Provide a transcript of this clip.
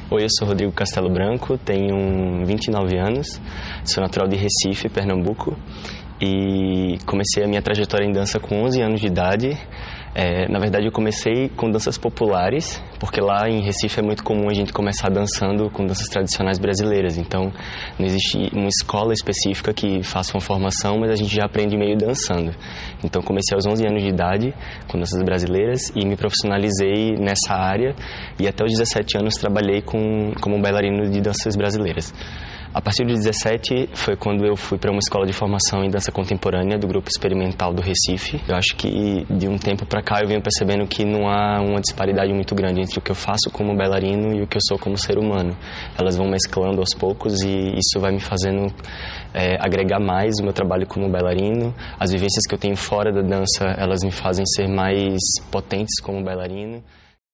Oi, eu sou Rodrigo Castelo Branco, tenho 29 anos, sou natural de Recife, Pernambuco, e comecei a minha trajetória em dança com 11 anos de idade. Na verdade, eu comecei com danças populares, porque lá em Recife é muito comum a gente começar dançando com danças tradicionais brasileiras. Então, não existe uma escola específica que faça uma formação, mas a gente já aprende meio dançando. Então, comecei aos 11 anos de idade com danças brasileiras e me profissionalizei nessa área. E até os 17 anos trabalhei como bailarino de danças brasileiras. A partir dos 17 foi quando eu fui para uma escola de formação em dança contemporânea do Grupo Experimental do Recife. Eu acho que de um tempo para cá eu venho percebendo que não há uma disparidade muito grande entre o que eu faço como bailarino e o que eu sou como ser humano. Elas vão mesclando aos poucos e isso vai me fazendo agregar mais o meu trabalho como bailarino. As vivências que eu tenho fora da dança, elas me fazem ser mais potentes como bailarino.